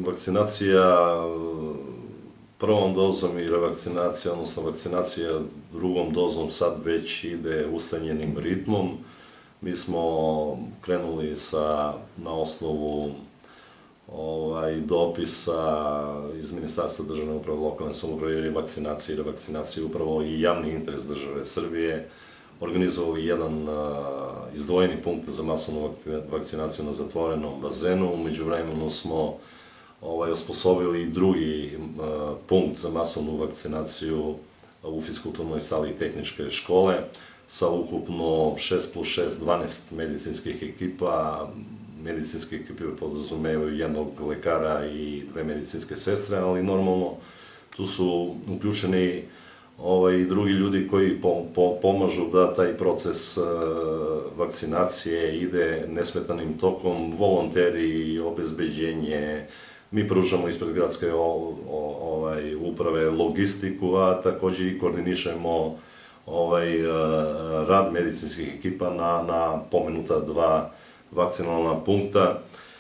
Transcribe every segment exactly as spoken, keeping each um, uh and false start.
Vakcinacija prvom dozom i revakcinacija, odnosno vakcinacija drugom dozom sad već ide ustanjenim ritmom. Mi smo krenuli sa, na osnovu ovaj, dopisa iz Ministarstva državne uprave, lokalne samouprave, vakcinacije i revakcinacije, upravo i javni interes države Srbije, organizovali jedan a, izdvojeni punkt za masovnu vakcinaciju na zatvorenom bazenu. Umeđu vremenu smo ovaj, osposobili drugi a, punkt za masovnu vakcinaciju u fiskulturnoj sali tehničke škole sa ukupno šest plus šest, dvanaest medicinskih ekipa. Medicinske ekipe podrazumevaju jednog lekara i dve medicinske sestre, ali normalno tu su uključeni ovaj, i drugi ljudi koji po, po, pomažu da taj proces uh, vakcinacije ide nesmetanim tokom, volonteri, obezbeđenje. Mi pružamo ispred gradske o, o, ovaj, uprave logistiku, a takođe i koordinišemo ovaj, uh, rad medicinskih ekipa na, na pomenuta dva vakcinalna punkta.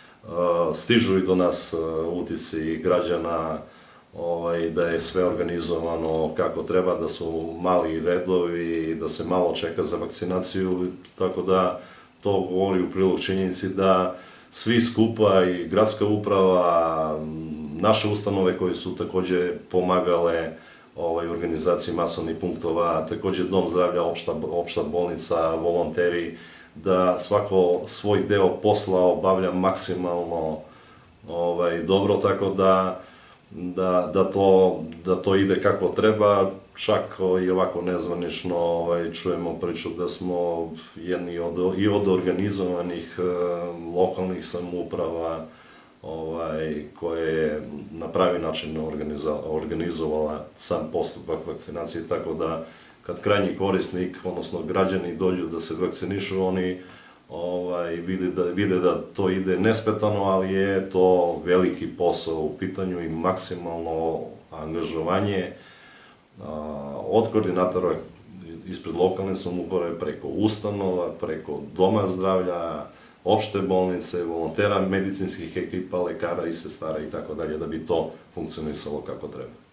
Stižu i do nas utisci građana ovaj, da je sve organizovano kako treba, da su mali redovi, da se malo čeka za vakcinaciju, tako da to govori u prilog činjenici da svi skupa i gradska uprava, naše ustanove koje su takođe pomagale ovaj, organizaciji masovnih punktova, takođe Dom zdravlja, opšta, opšta bolnica, volonteri, da svako svoj deo posla obavlja maksimalno ovaj, dobro, tako da, da, da, to, da to ide kako treba. Čak i ovako nezvanično ovaj, čujemo priču da smo jedni od, i od organizovanih eh, lokalnih samouprava ovaj, koje je na pravi način organizovala sam postupak vakcinacije, tako da kad krajnji korisnik, odnosno građani dođu da se vakcinišu, oni ovaj, vide, da, vide da to ide nesmetano, ali je to veliki posao u pitanju i maksimalno angažovanje a, od koordinatora ispred lokalne samouprave, preko ustanova, preko Doma zdravlja, opšte bolnice, volontera, medicinskih ekipa, lekara i sestara i tako dalje, da bi to funkcionisalo kako treba.